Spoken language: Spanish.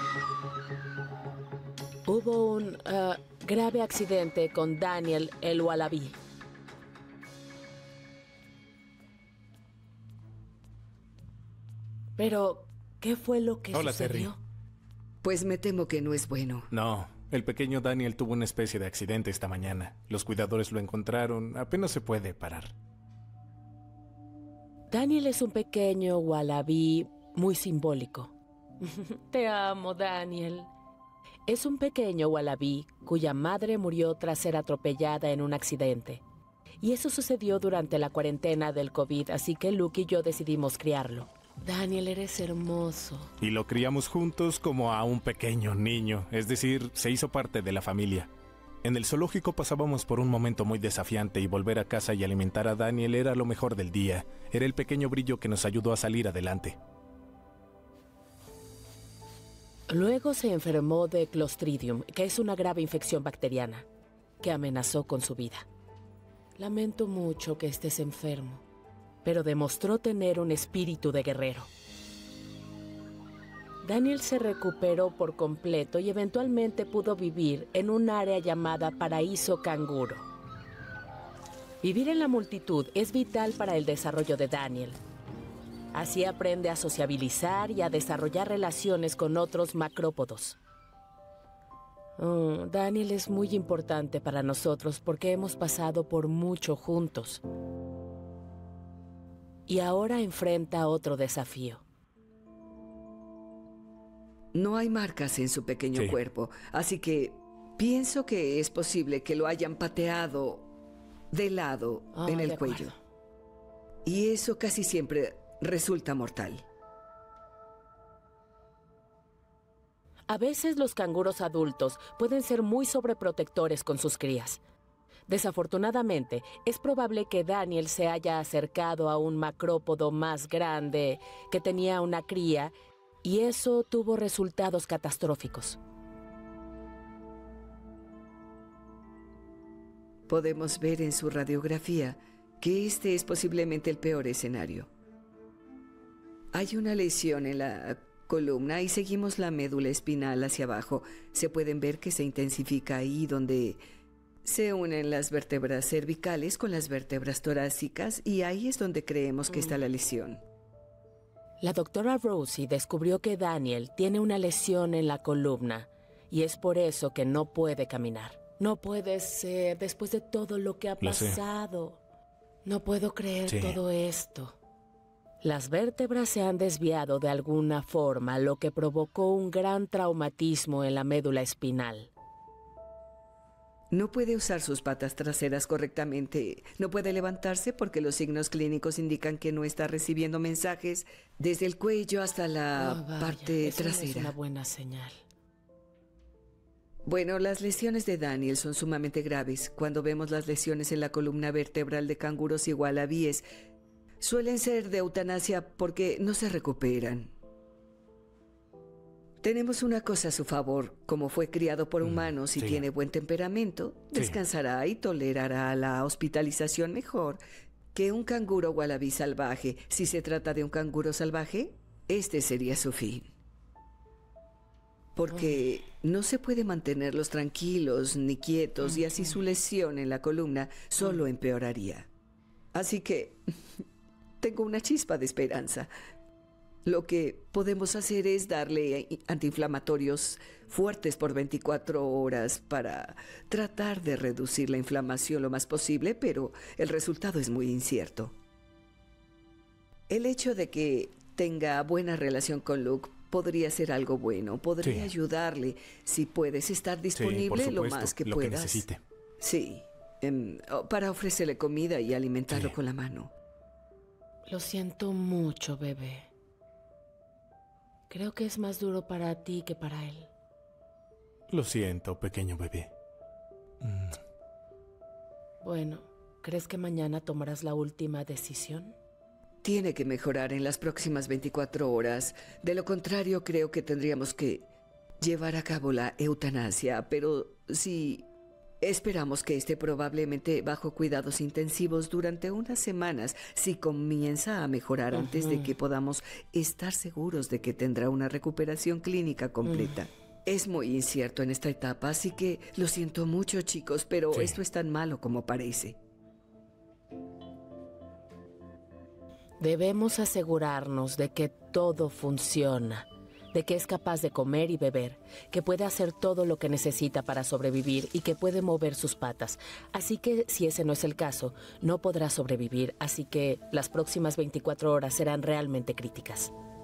Hubo un grave accidente con Daniel el Wallaby. Pero, ¿qué fue lo que Hola, sucedió? Terry. Pues me temo que no es bueno. No, el pequeño Daniel tuvo una especie de accidente esta mañana. Los cuidadores lo encontraron. Apenas se puede parar. Daniel es un pequeño wallaby muy simbólico. Te amo, Daniel. Es un pequeño wallaby cuya madre murió tras ser atropellada en un accidente. Y eso sucedió durante la cuarentena del COVID, así que Luke y yo decidimos criarlo. Daniel, eres hermoso. Y lo criamos juntos como a un pequeño niño, es decir, se hizo parte de la familia. En el zoológico pasábamos por un momento muy desafiante y volver a casa y alimentar a Daniel era lo mejor del día. Era el pequeño brillo que nos ayudó a salir adelante. Luego se enfermó de Clostridium, que es una grave infección bacteriana, que amenazó con su vida. Lamento mucho que estés enfermo, pero demostró tener un espíritu de guerrero. Daniel se recuperó por completo y eventualmente pudo vivir en un área llamada Paraíso Canguro. Vivir en la multitud es vital para el desarrollo de Daniel. Así aprende a sociabilizar y a desarrollar relaciones con otros macrópodos. Daniel es muy importante para nosotros porque hemos pasado por mucho juntos. Y ahora enfrenta otro desafío. No hay marcas en su pequeño cuerpo, así que pienso que es posible que lo hayan pateado de lado en el cuello. Y eso casi siempre resulta mortal. A veces los canguros adultos pueden ser muy sobreprotectores con sus crías. Desafortunadamente, es probable que Daniel se haya acercado a un macrópodo más grande que tenía una cría y eso tuvo resultados catastróficos. Podemos ver en su radiografía que este es posiblemente el peor escenario. Hay una lesión en la columna y seguimos la médula espinal hacia abajo. Se pueden ver que se intensifica ahí donde se unen las vértebras cervicales con las vértebras torácicas y ahí es donde creemos que está la lesión. La doctora Rosie descubrió que Daniel tiene una lesión en la columna y es por eso que no puede caminar. No puede ser, después de todo lo que ha pasado. No puedo creer todo esto. Las vértebras se han desviado de alguna forma, lo que provocó un gran traumatismo en la médula espinal. No puede usar sus patas traseras correctamente. No puede levantarse porque los signos clínicos indican que no está recibiendo mensajes desde el cuello hasta la parte trasera. No es una buena señal. Bueno, las lesiones de Daniel son sumamente graves. Cuando vemos las lesiones en la columna vertebral de canguros y wallabies, suelen ser de eutanasia porque no se recuperan. Tenemos una cosa a su favor. Como fue criado por humanos y tiene buen temperamento, descansará y tolerará la hospitalización mejor que un canguro wallaby salvaje. Si se trata de un canguro salvaje, este sería su fin. Porque no se puede mantenerlos tranquilos ni quietos y así su lesión en la columna solo empeoraría. Así que tengo una chispa de esperanza. Lo que podemos hacer es darle antiinflamatorios fuertes por 24 horas para tratar de reducir la inflamación lo más posible, pero el resultado es muy incierto. El hecho de que tenga buena relación con Luke podría ser algo bueno, podría ayudarle si puedes estar disponible lo más que puedas. Que necesite. Sí, para ofrecerle comida y alimentarlo con la mano. Lo siento mucho, bebé. Creo que es más duro para ti que para él. Lo siento, pequeño bebé. Bueno, ¿crees que mañana tomarás la última decisión? Tiene que mejorar en las próximas 24 horas. De lo contrario, creo que tendríamos que llevar a cabo la eutanasia. Pero si Esperamos que esté probablemente bajo cuidados intensivos durante unas semanas si comienza a mejorar antes de que podamos estar seguros de que tendrá una recuperación clínica completa. Es muy incierto en esta etapa, así que lo siento mucho, chicos, pero Sí. esto es tan malo como parece. Debemos asegurarnos de que todo funciona, de que es capaz de comer y beber, que puede hacer todo lo que necesita para sobrevivir y que puede mover sus patas. Así que si ese no es el caso, no podrá sobrevivir, así que las próximas 24 horas serán realmente críticas.